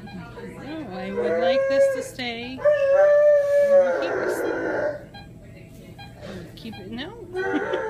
No, I would like this to stay over here. Keep it, no.